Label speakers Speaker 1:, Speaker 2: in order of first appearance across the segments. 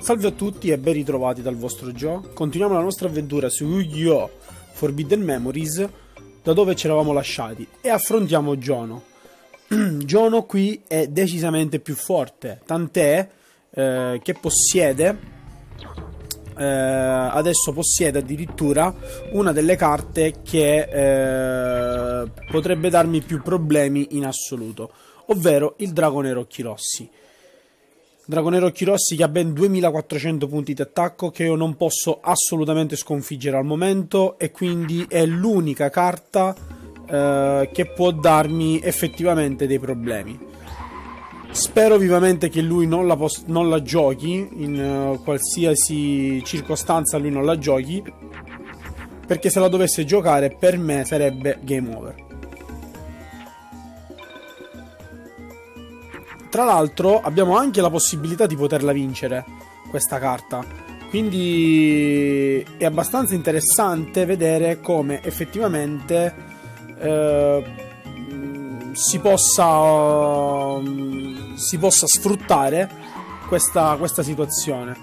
Speaker 1: Salve a tutti e ben ritrovati dal vostro Joe. Continuiamo la nostra avventura su Yu-Gi-Oh! Forbidden Memories, da dove ci eravamo lasciati, e affrontiamo Jono. Jono qui è decisamente più forte, tant'è che adesso possiede addirittura una delle carte che potrebbe darmi più problemi in assoluto, ovvero il Dragone Occhi Rossi. Dragone Occhi Rossi che ha ben 2400 punti di attacco, che io non posso assolutamente sconfiggere al momento, e quindi è l'unica carta che può darmi effettivamente dei problemi. Spero vivamente che lui non la giochi, in qualsiasi circostanza lui non la giochi, perché se la dovesse giocare per me sarebbe game over. Tra l'altro abbiamo anche la possibilità di poterla vincere questa carta, quindi è abbastanza interessante vedere come effettivamente si possa sfruttare questa situazione.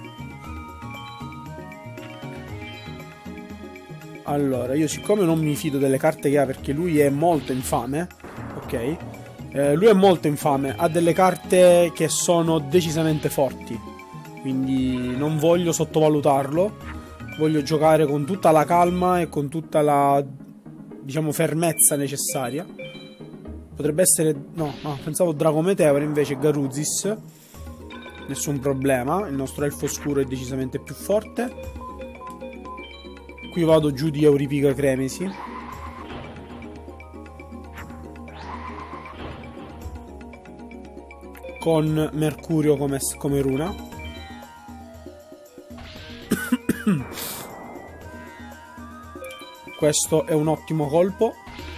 Speaker 1: Allora, io siccome non mi fido delle carte che ha, perché lui è molto infame, ok? Lui è molto infame, ha delle carte che sono decisamente forti, quindi non voglio sottovalutarlo, voglio giocare con tutta la calma e con tutta la, diciamo, fermezza necessaria. Potrebbe essere, no, pensavo Dragometeor, invece Garuzis, nessun problema, il nostro elfo scuro è decisamente più forte. Qui vado giù di Euripiga Cremisi. Con Mercurio come runa. Questo è un ottimo colpo.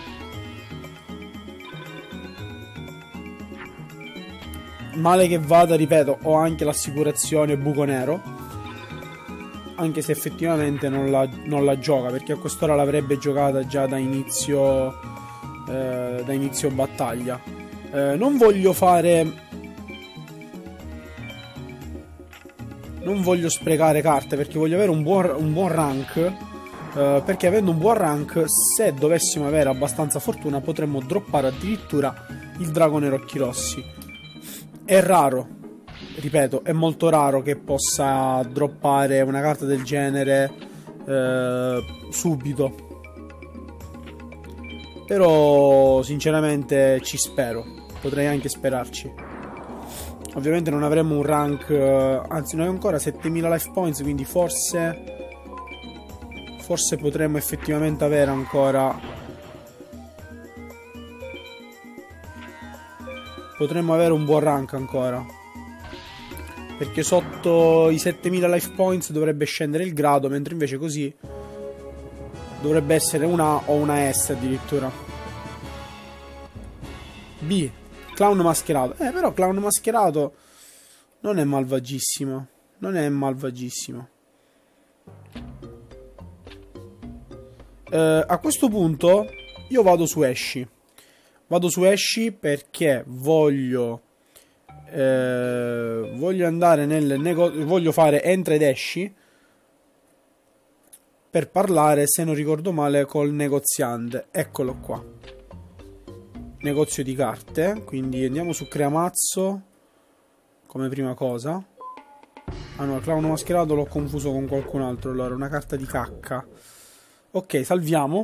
Speaker 1: Male che vada, ripeto, ho anche l'assicurazione Buco Nero, anche se effettivamente non la gioca, perché a quest'ora l'avrebbe giocata già da inizio battaglia. Non voglio sprecare carte, perché voglio avere un buon rank, perché avendo un buon rank, se dovessimo avere abbastanza fortuna, potremmo droppare addirittura il Dragone Occhi Rossi. È raro, ripeto, è molto raro che possa droppare una carta del genere subito, però sinceramente ci spero, potrei anche sperarci. Ovviamente non avremo un rank, anzi noi ancora 7000 life points, quindi forse potremmo effettivamente avere ancora, potremmo avere un buon rank ancora, perché sotto i 7000 life points dovrebbe scendere il grado, mentre invece così dovrebbe essere una A o una S addirittura. B, Clown Mascherato. Però Clown Mascherato non è malvagissimo. Non è malvagissimo. A questo punto io vado su Esci. Vado su Esci perché voglio andare nel negozio. Voglio fare entra ed esci per parlare, se non ricordo male, col negoziante. Eccolo qua. Negozio di carte. Quindi andiamo su Creamazzo come prima cosa. Ah no, il Clown Mascherato l'ho confuso con qualcun altro. Allora, una carta di cacca. Ok, salviamo.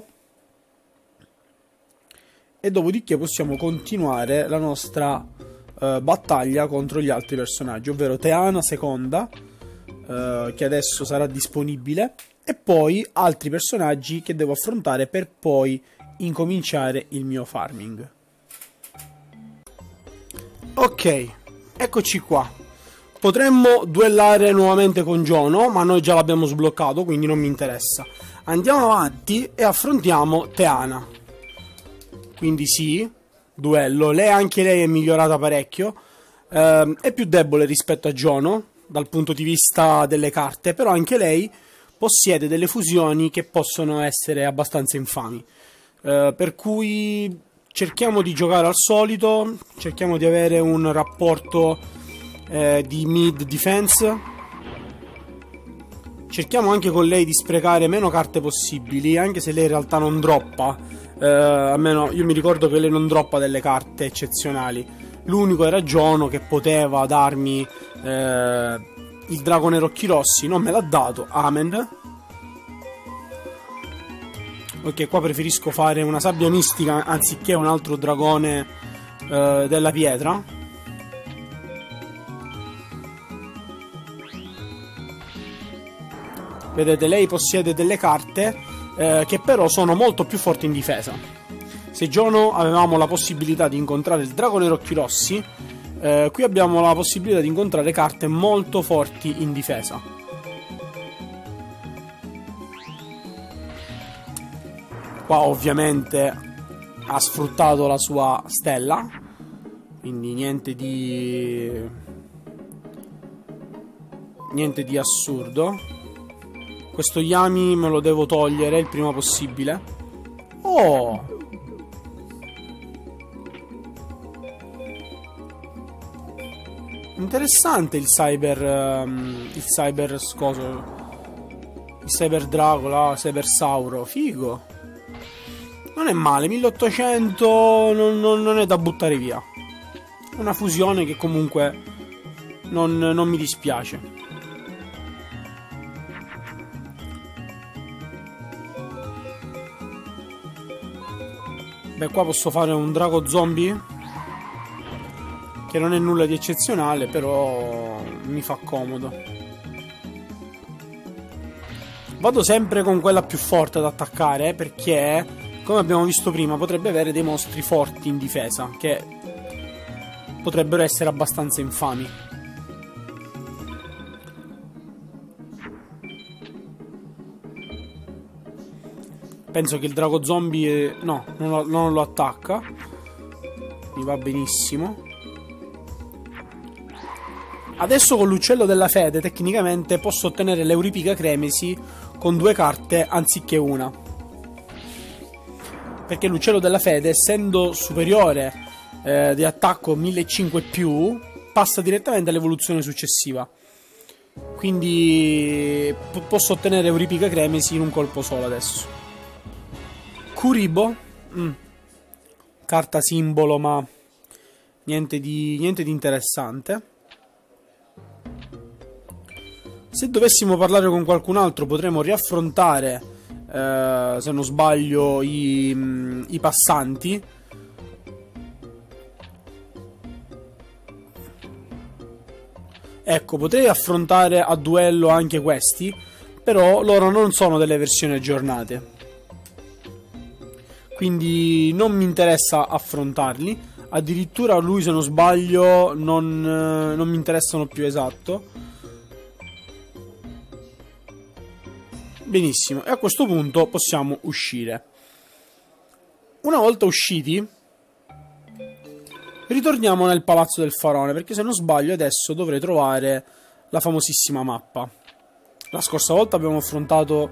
Speaker 1: E dopodiché possiamo continuare la nostra battaglia contro gli altri personaggi, ovvero Teana seconda, che adesso sarà disponibile, e poi altri personaggi che devo affrontare per poi incominciare il mio farming. Ok, eccoci qua. Potremmo duellare nuovamente con Jono, ma noi già l'abbiamo sbloccato, quindi non mi interessa. Andiamo avanti e affrontiamo Teana. Quindi sì, duello. Anche lei è migliorata parecchio. È più debole rispetto a Jono dal punto di vista delle carte, però anche lei possiede delle fusioni che possono essere abbastanza infami. Per cui cerchiamo di giocare al solito, cerchiamo di avere un rapporto di mid defense cerchiamo anche con lei di sprecare meno carte possibili, anche se lei in realtà non droppa. Almeno io mi ricordo che lei non droppa delle carte eccezionali. L'unico era Giono, che poteva darmi il dragone occhi rossi, non me l'ha dato. Amen. Ok, qua preferisco fare una sabbia mistica anziché un altro dragone della pietra. Vedete, lei possiede delle carte che però sono molto più forti in difesa. Se Giono avevamo la possibilità di incontrare il dragone occhi rossi, qui abbiamo la possibilità di incontrare carte molto forti in difesa. Qua ovviamente ha sfruttato la sua stella, quindi niente di assurdo. Questo Yami me lo devo togliere il prima possibile. Oh! Interessante il cyber scoso. Il cyber Dracula, cyber Sauro. Figo. Non è male, 1800 non è da buttare via. Una fusione che comunque non mi dispiace. Beh, qua posso fare un drago zombie, che non è nulla di eccezionale, però mi fa comodo. Vado sempre con quella più forte ad attaccare, perché, come abbiamo visto prima, potrebbe avere dei mostri forti in difesa, che potrebbero essere abbastanza infami. Penso che il drago zombie... no, non lo attacca. Mi va benissimo. Adesso con l'uccello della fede tecnicamente posso ottenere l'Euripica Cremisi con 2 carte anziché una. Perché l'uccello della fede, essendo superiore di attacco 1500 e più, passa direttamente all'evoluzione successiva. Quindi posso ottenere Euripica Cremisi in un colpo solo adesso. Kuribo, carta simbolo, ma niente di interessante. Se dovessimo parlare con qualcun altro potremmo riaffrontare, se non sbaglio, i passanti. Ecco, potrei affrontare a duello anche questi, però loro non sono delle versioni aggiornate. Quindi non mi interessa affrontarli. Addirittura lui, se non sbaglio, non mi interessano più, esatto. Benissimo, e a questo punto possiamo uscire. Una volta usciti, ritorniamo nel palazzo del faraone, perché se non sbaglio adesso dovrei trovare la famosissima mappa. La scorsa volta abbiamo affrontato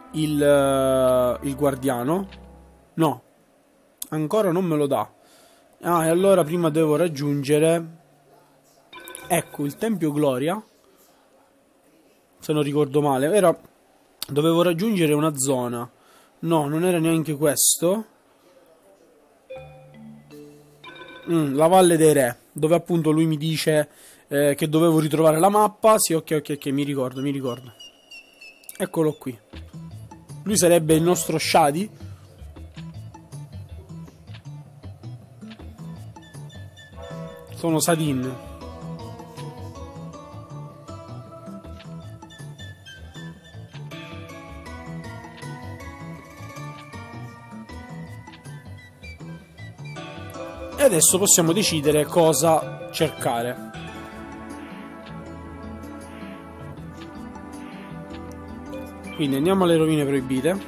Speaker 1: il guardiano. No, ancora non me lo dà. Ah, e allora prima devo raggiungere, ecco, il Tempio Gloria, se non ricordo male. Dovevo raggiungere una zona. No, non era neanche questo. La Valle dei Re, dove appunto lui mi dice che dovevo ritrovare la mappa. Sì, ok, mi ricordo. Eccolo qui. Lui sarebbe il nostro Shadi. Sono Sadin. E adesso possiamo decidere cosa cercare. Quindi andiamo alle rovine proibite.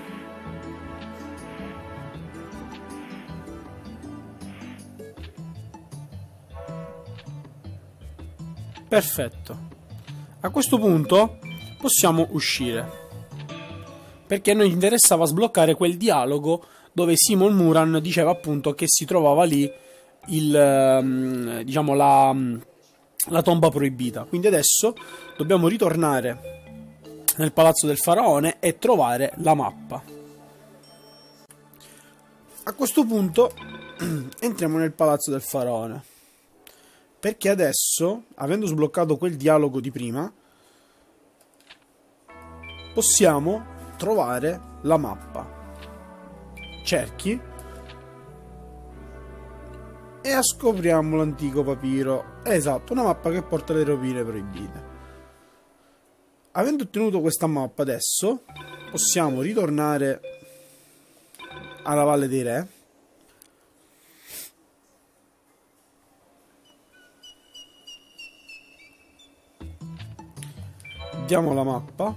Speaker 1: Perfetto. A questo punto possiamo uscire, perché a noi interessava sbloccare quel dialogo dove Simon Muran diceva appunto che si trovava lì diciamo la tomba proibita. Quindi adesso dobbiamo ritornare nel palazzo del faraone e trovare la mappa. A questo punto entriamo nel palazzo del faraone, perché adesso, avendo sbloccato quel dialogo di prima, possiamo trovare la mappa. Cerchi e scopriamo l'antico papiro. Esatto, una mappa che porta alle rovine proibite. Avendo ottenuto questa mappa adesso possiamo ritornare alla Valle dei Re. Diamo la mappa.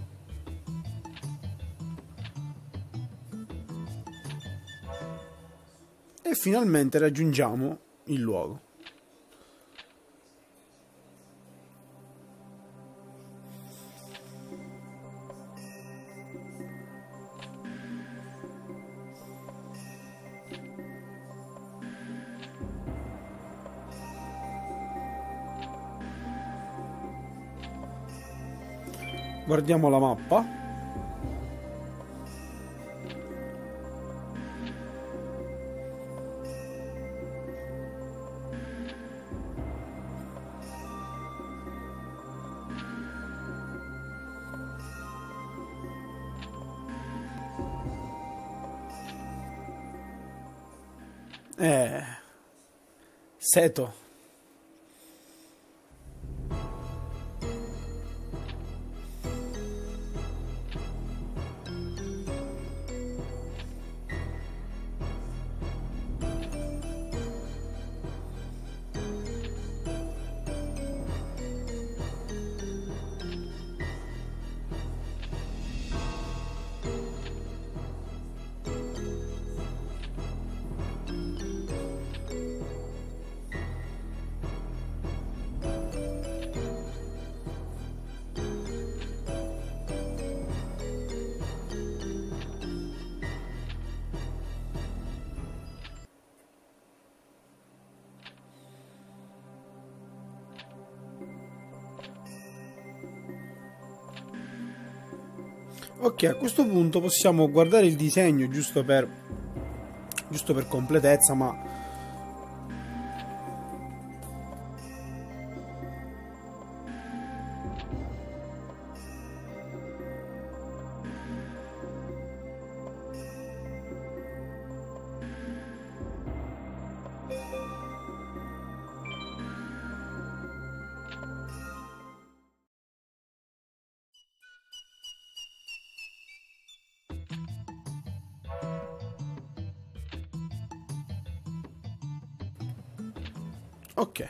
Speaker 1: E finalmente raggiungiamo il luogo. Guardiamo la mappa. Seto. Ok, a questo punto possiamo guardare il disegno giusto per completezza, ma ok.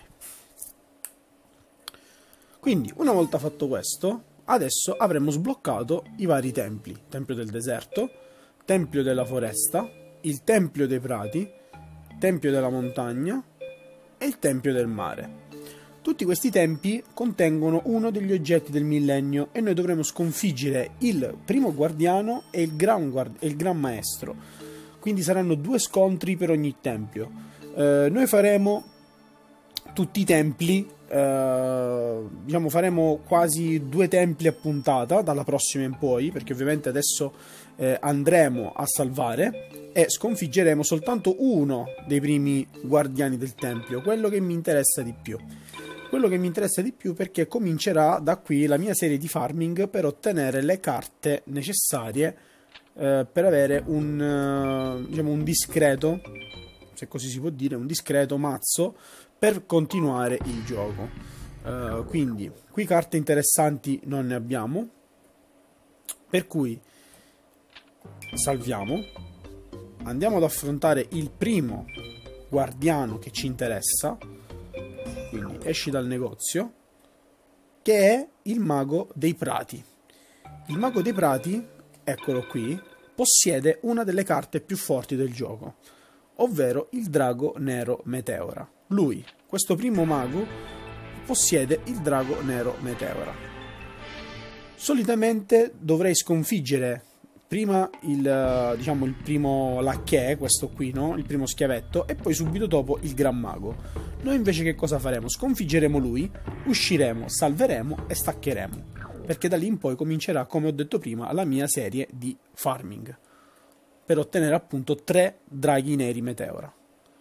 Speaker 1: Quindi, una volta fatto questo, adesso avremo sbloccato i vari templi. Tempio del deserto, Tempio della foresta, il Tempio dei prati, Tempio della montagna e il Tempio del mare. Tutti questi tempi contengono uno degli oggetti del millennio e noi dovremo sconfiggere il primo guardiano e il gran maestro. Quindi saranno 2 scontri per ogni tempio. Noi faremo tutti i templi, diciamo faremo quasi 2 templi a puntata dalla prossima in poi, perché ovviamente adesso andremo a salvare e sconfiggeremo soltanto uno dei primi guardiani del tempio, quello che mi interessa di più. Quello che mi interessa di più perché comincerà da qui la mia serie di farming per ottenere le carte necessarie per avere diciamo un discreto, se così si può dire, un discreto mazzo per continuare il gioco. Quindi qui carte interessanti non ne abbiamo, per cui salviamo, andiamo ad affrontare il primo guardiano che ci interessa, quindi esci dal negozio, che è il mago dei prati. Il mago dei prati, eccolo qui, possiede una delle carte più forti del gioco, ovvero il drago nero Meteora. Lui, questo primo mago, possiede il drago nero Meteora. Solitamente dovrei sconfiggere prima il primo lacchè, questo qui, no? Il primo schiavetto, e poi subito dopo il gran mago. Noi invece che cosa faremo? Sconfiggeremo lui, usciremo, salveremo e staccheremo. perché da lì in poi comincerà, come ho detto prima, la mia serie di farming per ottenere appunto 3 draghi neri meteora.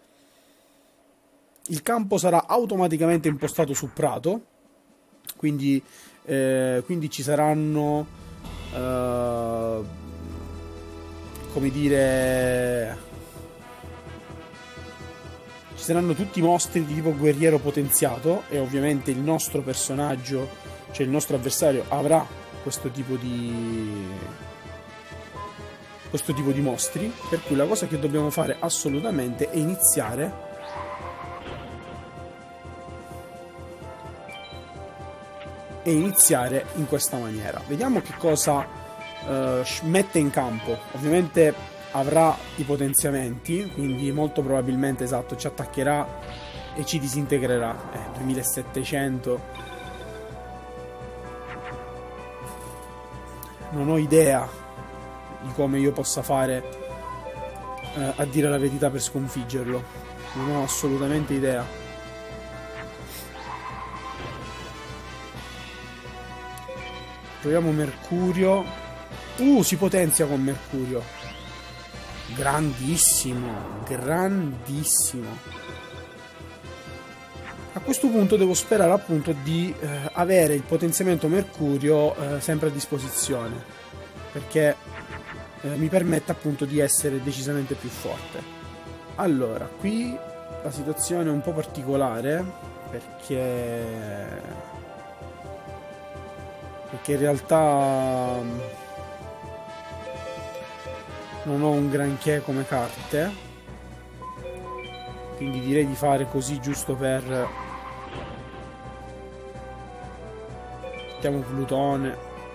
Speaker 1: Il campo sarà automaticamente impostato su prato, quindi ci saranno come dire, ci saranno tutti i mostri di tipo guerriero potenziato, e ovviamente il nostro personaggio, cioè il nostro avversario, avrà questo tipo di mostri, per cui la cosa che dobbiamo fare assolutamente è iniziare in questa maniera. Vediamo che cosa mette in campo. Ovviamente avrà i potenziamenti, quindi molto probabilmente, esatto, ci attaccherà e ci disintegrerà. 2700. Non ho idea di come io possa fare, a dire la verità, per sconfiggerlo. Non ho assolutamente idea. Proviamo Mercurio. Si potenzia con Mercurio. Grandissimo, grandissimo. A questo punto devo sperare appunto di avere il potenziamento Mercurio sempre a disposizione, perché mi permette appunto di essere decisamente più forte. Allora, qui la situazione è un po' particolare, perché in realtà non ho un granché come carte, quindi direi di fare così giusto per... Mettiamo Plutone.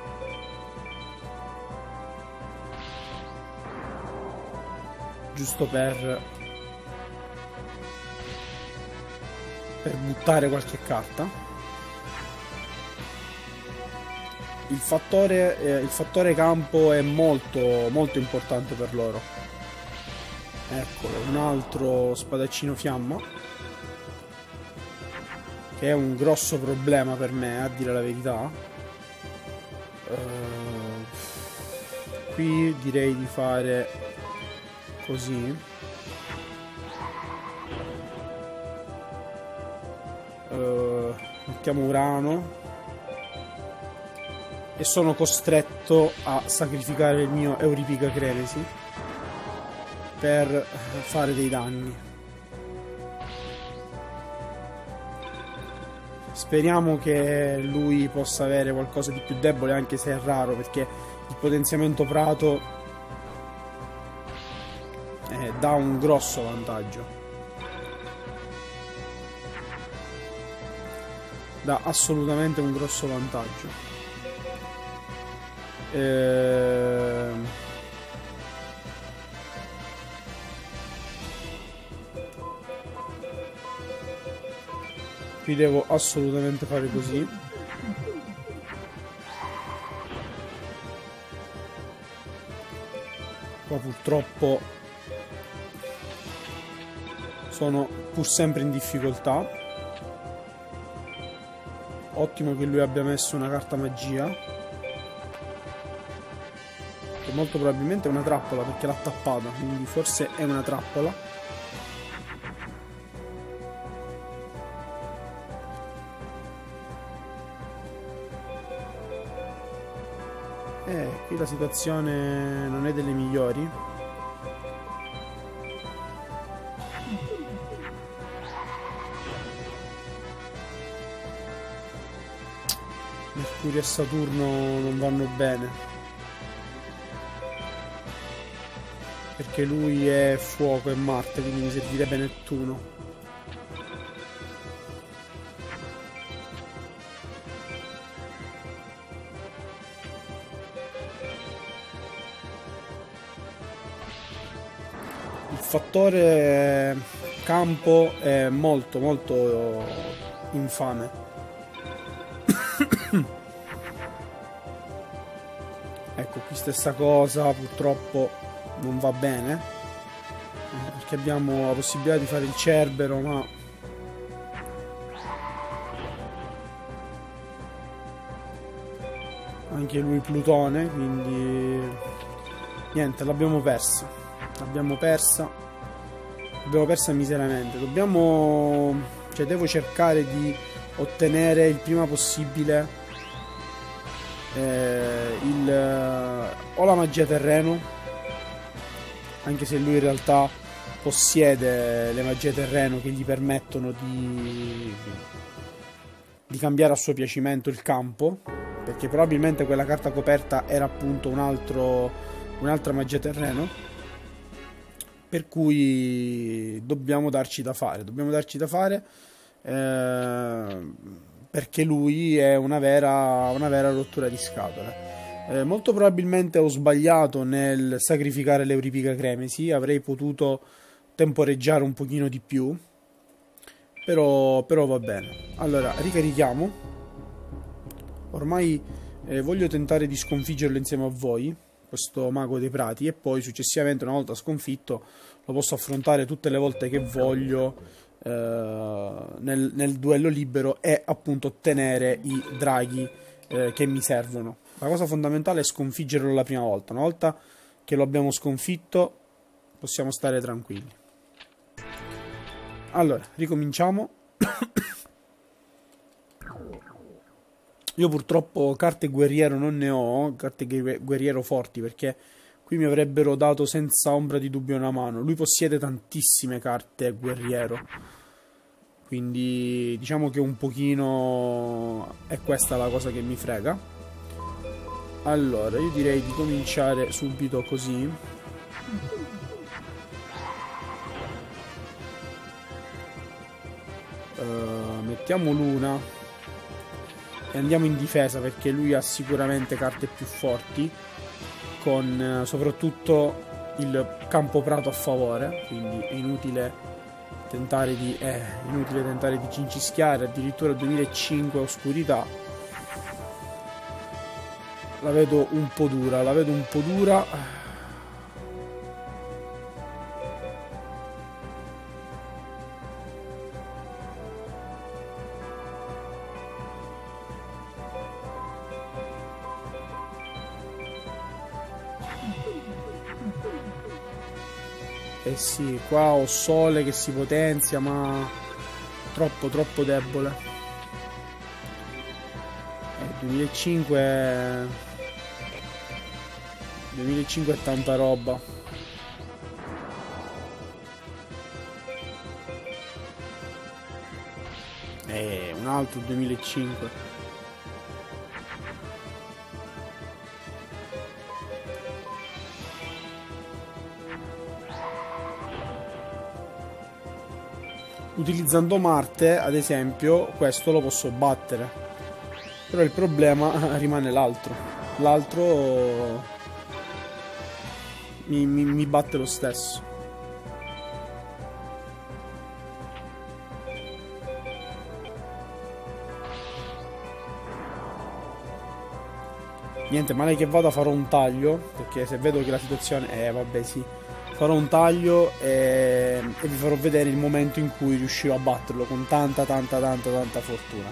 Speaker 1: Giusto per buttare qualche carta. Il fattore campo è molto molto importante per loro. Eccolo, un altro spadaccino fiamma, che è un grosso problema per me, a dire la verità. Qui direi di fare così. Mettiamo Urano. E sono costretto a sacrificare il mio Euripica Cremesi per fare dei danni. Speriamo che lui possa avere qualcosa di più debole, anche se è raro, perché il potenziamento prato dà un grosso vantaggio. Dà assolutamente un grosso vantaggio. Qui devo assolutamente fare così. Qua purtroppo sono pur sempre in difficoltà. Ottimo che lui abbia messo una carta magia, molto probabilmente è una trappola, perché l'ha tappata, quindi forse è una trappola. Qui la situazione non è delle migliori. Mercurio e Saturno non vanno bene, perché lui è fuoco e Marte, quindi mi servirebbe Nettuno. Il fattore campo è molto molto infame. Ecco, qui stessa cosa, purtroppo non va bene, perché abbiamo la possibilità di fare il Cerbero, ma anche lui Plutone, quindi niente, l'abbiamo persa. L'abbiamo persa miseramente. Cioè devo cercare di ottenere il prima possibile o la magia terreno, anche se lui in realtà possiede le magie terreno che gli permettono di cambiare a suo piacimento il campo, perché probabilmente quella carta coperta era appunto un'altra magia terreno, per cui dobbiamo darci da fare, perché lui è una vera rottura di scatole. Molto probabilmente ho sbagliato nel sacrificare l'Euripica Cremesi, avrei potuto temporeggiare un pochino di più, però va bene. Allora ricarichiamo. Ormai voglio tentare di sconfiggerlo insieme a voi, questo mago dei prati, e poi successivamente, una volta sconfitto, lo posso affrontare tutte le volte che voglio nel duello libero e appunto ottenere i draghi che mi servono. La cosa fondamentale è sconfiggerlo la prima volta. Una volta che lo abbiamo sconfitto possiamo stare tranquilli. Allora ricominciamo. Io purtroppo carte guerriero non ne ho, carte guerriero forti, perché qui mi avrebbero dato senza ombra di dubbio una mano. Lui possiede tantissime carte guerriero, quindi diciamo che un pochino è questa la cosa che mi frega. Allora io direi di cominciare subito così. Mettiamo l'una e andiamo in difesa, perché lui ha sicuramente carte più forti, con soprattutto il campo prato a favore, quindi è inutile tentare di cincischiare. Addirittura 2005 oscurità la vedo un po' dura, Eh sì, qua ho sole che si potenzia, ma troppo debole. 2005 è tanta roba. Un altro 2005. Utilizzando Marte, ad esempio, questo lo posso battere. Però il problema rimane l'altro. L'altro mi batte lo stesso. Niente, male che vada farò un taglio, perché se vedo che la situazione... vabbè sì. Farò un taglio e vi farò vedere il momento in cui riuscirò a batterlo con tanta fortuna.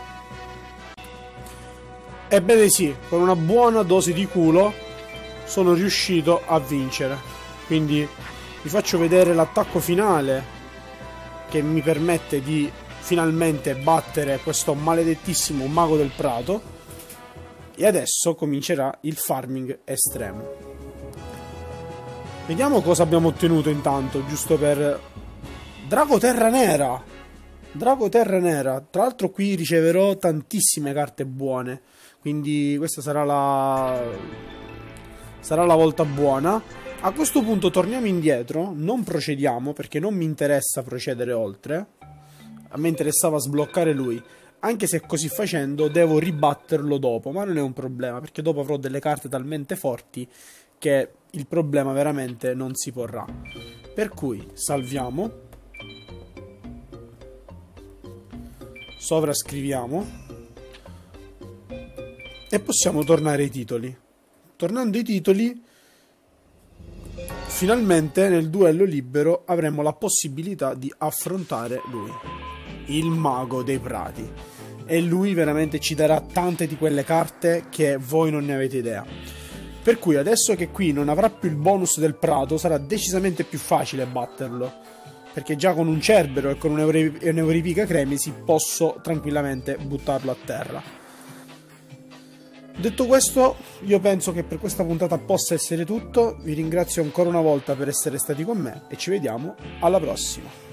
Speaker 1: Ebbene sì, con una buona dose di culo sono riuscito a vincere. Quindi vi faccio vedere l'attacco finale che mi permette di finalmente battere questo maledettissimo mago del prato. E adesso comincerà il farming estremo. Vediamo cosa abbiamo ottenuto intanto, giusto per... Drago Terra Nera! Drago Terra Nera! Tra l'altro qui riceverò tantissime carte buone, quindi questa sarà la volta buona. A questo punto torniamo indietro, non procediamo perché non mi interessa procedere oltre. A me interessava sbloccare lui, anche se così facendo devo ribatterlo dopo, ma non è un problema, perché dopo avrò delle carte talmente forti che il problema veramente non si porrà. Per cui salviamo, sovrascriviamo e possiamo tornare ai titoli. Tornando ai titoli, finalmente nel duello libero avremo la possibilità di affrontare lui, il mago dei prati. e lui veramente ci darà tante di quelle carte che voi non ne avete idea. Per cui adesso che qui non avrà più il bonus del prato, sarà decisamente più facile batterlo, perché già con un Cerbero e con un Euripica Cremisi posso tranquillamente buttarlo a terra. Detto questo, io penso che per questa puntata possa essere tutto. Vi ringrazio ancora una volta per essere stati con me e ci vediamo alla prossima.